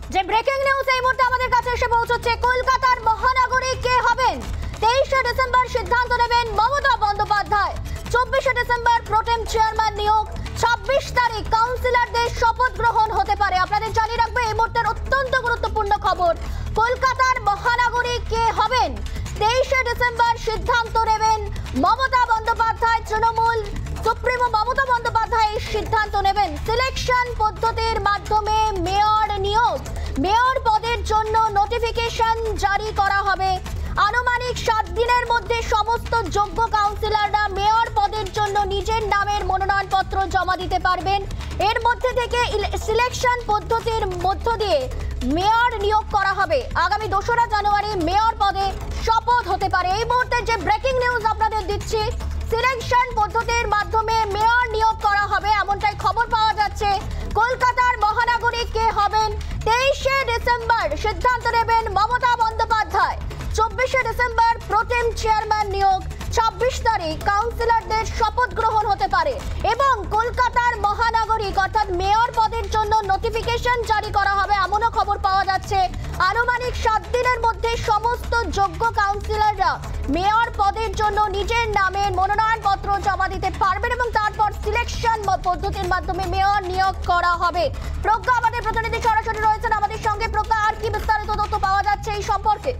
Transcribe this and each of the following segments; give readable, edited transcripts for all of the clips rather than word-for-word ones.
যে breaking news এই মুহূর্তে আমাদের কাছে এসে পৌঁছচ্ছে, কলকাতার মহানগরী কে হবেন 23শে ডিসেম্বর সিদ্ধান্ত নেবেন মমতা বন্দ্যোপাধ্যায়। 24শে ডিসেম্বর প্রোটেম চেয়ারম্যান নিয়োগ, 26 তারিখ কাউন্সিলরদের শপথ গ্রহণ হতে পারে। আপনাদের জানিয়ে রাখবে এই মুহূর্তের অত্যন্ত গুরুত্বপূর্ণ খবর, কলকাতার মহানগরী কে হবেন 23শে ডিসেম্বর সিদ্ধান্ত নেবেন মমতা বন্দ্যোপাধ্যায়। তৃণমূল সুপ্রিমো মমতা বন্দ্যোপাধ্যায় এই সিদ্ধান্ত নেবেন। সিলেকশন পদ্ধতির মাধ্যমে মেয়র নিয়োগ, মেয়র পদের জন্য নোটিফিকেশন জারি করা হবে। আনুমানিক 7 দিনের মধ্যে সমস্ত যোগ্য কাউন্সিলররা মেয়র পদের জন্য নিজের নামের মনোনয়নপত্র জমা দিতে পারবেন। এর মধ্যে থেকে সিলেকশন পদ্ধতির মধ্য দিয়ে মেয়র নিয়োগ করা হবে। আগামী 2রা জানুয়ারি মেয়র পদে শপথ হতে পারে। এই মুহূর্তে যে ব্রেকিং নিউজ আপনাদের দিচ্ছি, সিলেকশন পদ্ধতির মাধ্যমে মেয়র নিয়োগ করা হবে এমনটাই খবর পাওয়া যাচ্ছে। কলকাতার মহানগরী কে হবেন 23শে ডিসেম্বর সিদ্ধান্ত নেবেন মমতা বন্দ্যোপাধ্যায়। 24শে ডিসেম্বর প্রোটেম চেয়ারম্যান নিয়োগ, 26 তারিখ কাউন্সিলরদের শপথ গ্রহণ হতে পারে এবং কলকাতার মহানগরিক অর্থাৎ মেয়র পদের জন্য নোটিফিকেশন জারি করা হবে এমনও খবর পাওয়া যাচ্ছে। আনুমানিক 7 দিনের মধ্যে সমস্ত যোগ্য কাউন্সিলররা মেয়র পদের জন্য নিজের নামের মনোনয়নপত্র জমা দিতে পারবেন এবং তারপর সিলেকশন পদ্ধতির মাধ্যমে মেয়র নিয়োগ করা হবে। প্রজ্ঞা আমাদের প্রতিনিধি সরাসরি রয়েছেন আমাদের সঙ্গে। প্রজ্ঞা, আর কি বিস্তারিত তথ্য পাওয়া যাচ্ছে এই সম্পর্কে?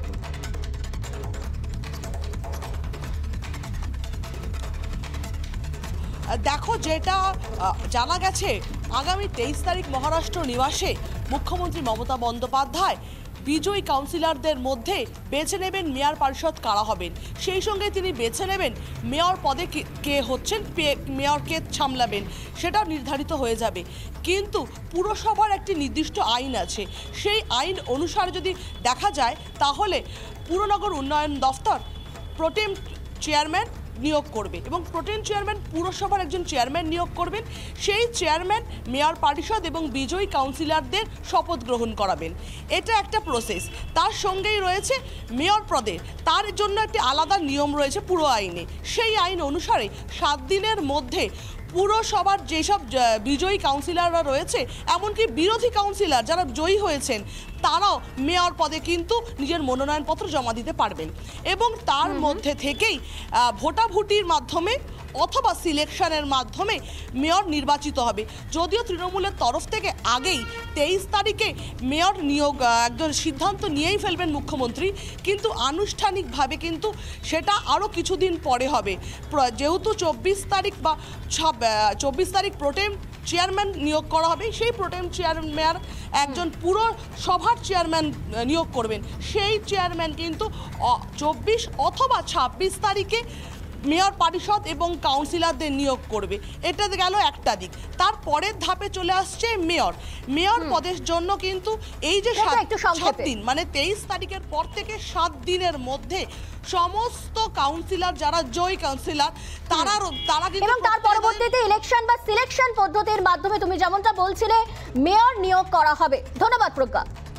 দেখো, যেটা জানা গেছে, আগামী 23 তারিখ মহারাষ্ট্র নিবাসে মুখ্যমন্ত্রী মমতা বন্দ্যোপাধ্যায় বিজয়ী কাউন্সিলরদের মধ্যে বেছে নেবেন মেয়র পরিষদ কারা হবেন। সেই সঙ্গে তিনি বেছে নেবেন মেয়র পদে কে হচ্ছেন, মেয়রকে সামলাবেন, সেটাও নির্ধারিত হয়ে যাবে। কিন্তু পুরসভার একটি নির্দিষ্ট আইন আছে, সেই আইন অনুসারে যদি দেখা যায় তাহলে পুরনগর উন্নয়ন দফতর প্রোটেম চেয়ারম্যান নিয়োগ করবে এবং প্রোটেম চেয়ারম্যান পুরসভার একজন চেয়ারম্যান নিয়োগ করবেন। সেই চেয়ারম্যান মেয়র পরিষদ এবং বিজয়ী কাউন্সিলরদের শপথ গ্রহণ করাবেন। এটা একটা প্রসেস। তার সঙ্গেই রয়েছে মেয়র পদে, তার জন্য একটি আলাদা নিয়ম রয়েছে পুরো আইনে। সেই আইন অনুসারে 7 দিনের মধ্যে পুরসভার যেসব বিজয়ী কাউন্সিলররা রয়েছে, এমনকি বিরোধী কাউন্সিলর যারা জয়ী হয়েছেন, তারাও মেয়র পদে কিন্তু নিজের মনোনয়নপত্র জমা দিতে পারবেন এবং তার মধ্যে থেকেই ভোটাভুটির মাধ্যমে অথবা সিলেকশনের মাধ্যমে মেয়র নির্বাচিত হবে। যদিও তৃণমূলের তরফ থেকে আগেই 23 তারিখে মেয়র নিয়োগ একজন সিদ্ধান্ত নিয়েই ফেলবেন মুখ্যমন্ত্রী, কিন্তু আনুষ্ঠানিকভাবে কিন্তু সেটা আরও কিছুদিন পরে হবে। যেহেতু 24 তারিখ বা 24 তারিখ প্রোটেম চেয়ারম্যান নিয়োগ করা হবে, সেই প্রোটেম চেয়ারম্যান একজন পুরসভার চেয়ারম্যান নিয়োগ করবেন। সেই চেয়ারম্যান কিন্তু 24 অথবা 26 তারিখে মেয়র পরিষদ এবং কাউন্সিলরদের নিয়োগ করবে। এটা গেল একটা দিক। তার পরের ধাপে চলে আসছে মেয়র পদের জন্য কিন্তু এই যে 7 দিন, মানে 23 তারিখের পর থেকে 7 দিনের মধ্যে সমস্ত কাউন্সিলর যারা জয়ী কাউন্সিলর তারা কিন্তু এবং তার পরবর্তীতে ইলেকশন বা সিলেকশন পদ্ধতির মাধ্যমে তুমি যেমনটা বলছিলে মেয়র নিয়োগ করা হবে। ধন্যবাদ প্রজ্ঞা।